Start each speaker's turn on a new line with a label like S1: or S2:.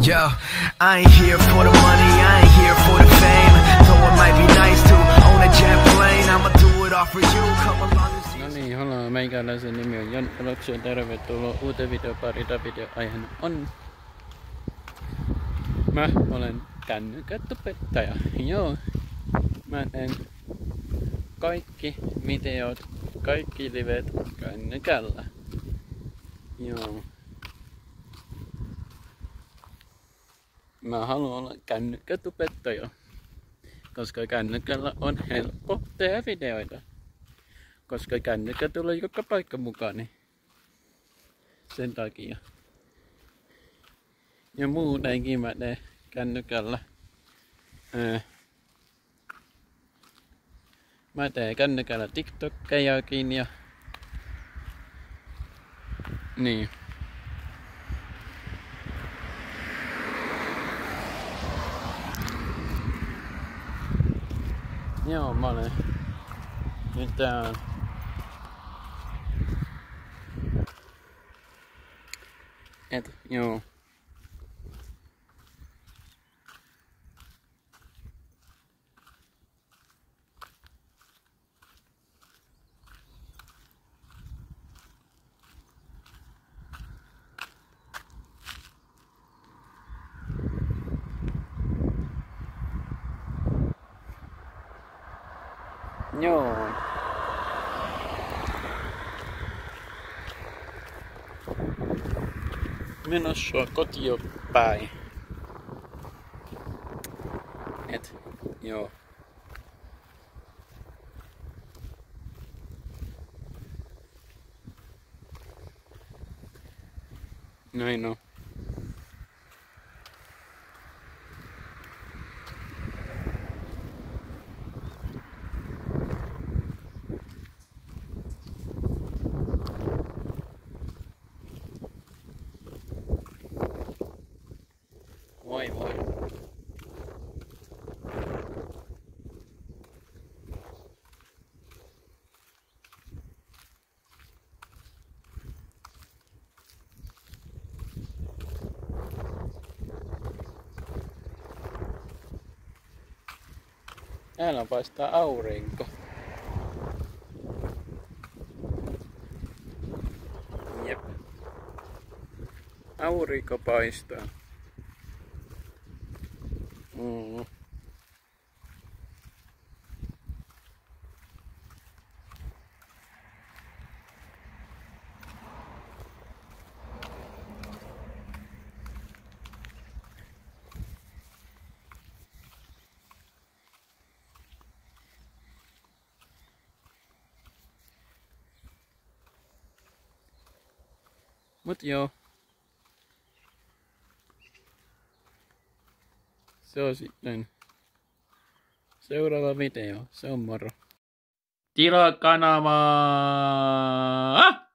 S1: Yo, I ain't here for the money, I ain't here for the fame. Though it might be nice to own a jet plane, I'ma do it all for you. Come along and see.
S2: No niin, holla, meikäläisen nimi on Jon Eloksen. Tervetuloa uuteen videopariin. Videoaiheena on... Mä olen kännykkätubettaja. Joo, mä teen kaikki videot, kaikki livet kännykällä. Joo. Mä haluan olla kännykkätubettaja, koska kännykällä on helppo tehdä videoita. Koska kännykkä tulee joka paikka mukaan, niin sen takia. Ja muutenkin mä teen kännykällä. Mä teen kännykällä TikTokkejakin ja... Niin. Joo, mä olen... Nyt tää on... Joo. Joo. Menossa kotiin päin. Joo. Näin on. Voi voi. Täällä paistaa aurinko. Jep. Aurinko paistaa. Mut joo. Se on sitten seuraava video. Se on moro. Tilaa kanavaa!